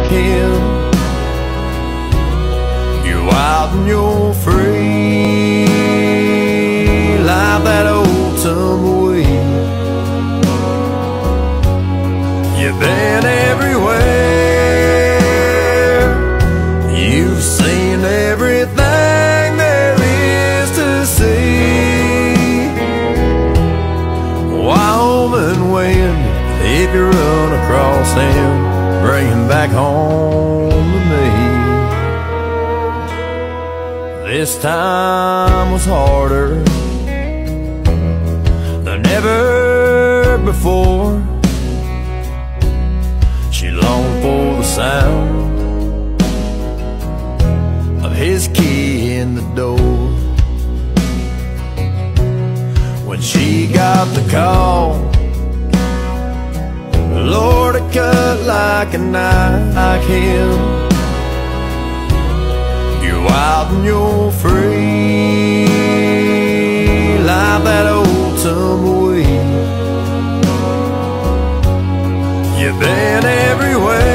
like him. You're wild and you're free, like that old tumbleweed. You've been everywhere, you've seen everything there is to see. Wyoming wind, if you run across him, bring him back home to me. This time was harder than ever before. She longed for the sound of his key in the door. When she got the call, Lord, it cut like a knife like him. You're wild and you're free, like that old tumbleweed. You've been everywhere,